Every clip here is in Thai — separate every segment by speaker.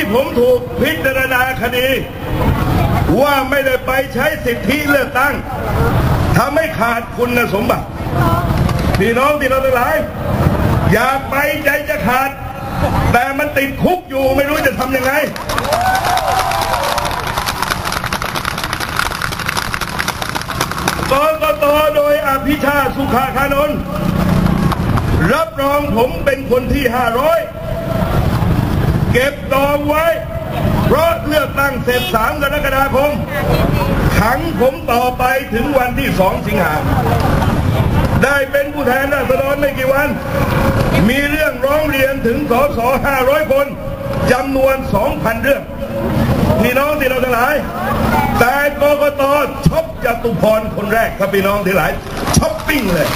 Speaker 1: ผมถูกพิจารณาคดีว่าไม่ได้ไปใช้สิทธิเลือกตั้งทำให้ขาดคุณสมบัติพี่น้องที่เราทั้งหลายอยากไปใจจะขาดแต่มันติดคุกอยู่ไม่รู้จะทำยังไงกกต.โดยอภิชาติสุขาคานนท์รับรองผมเป็นคนที่500เก็บดองไว้เพราะเลือกตั้งเสร็จ3 กรกฎาคมขังผมต่อไปถึงวันที่2 สิงหาได้เป็นผู้แทนราษฎรไม่กี่วันมีเรื่องร้องเรียนถึงสส500 คนจำนวน 2,000 เรื่องพี่น้องที่เราทั้งหลายแต่กกต.ช็อปจตุพรคนแรกครับพี่น้องที่หลายช้อปปิ้งเลย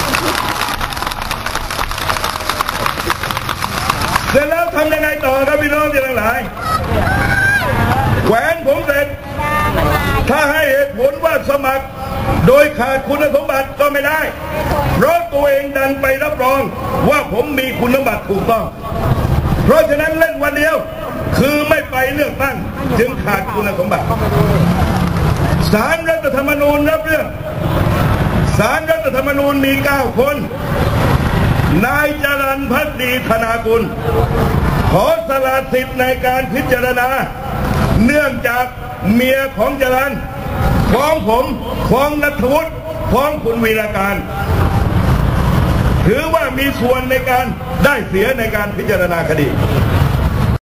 Speaker 1: เสร็จแล้วทำยังไงต่อครับพี่น้องที่ทั้งหลายแขวนผมเสร็จถ้าให้เหตุผลว่าสมัครโดยขาดคุณสมบัติก็ไม่ได้เพราะตัวเองดันไปรับรองว่าผมมีคุณสมบัติถูกต้องเพราะฉะนั้นเล่นวันเดียวคือไม่ไปเลือกตั้งจึงขาดคุณสมบัติศาลรัฐธรรมนูญรับเรื่องศาลรัฐธรรมนูญมี9 คนนายจรัญภักดีธนากุลขอสละสิทธิ์ในการพิจารณาเนื่องจากเมียของจรัญฟ้องผมฟ้องณัฐวุฒิฟ้องคุณวีรการถือว่ามีส่วนในการได้เสียในการพิจารณาคดี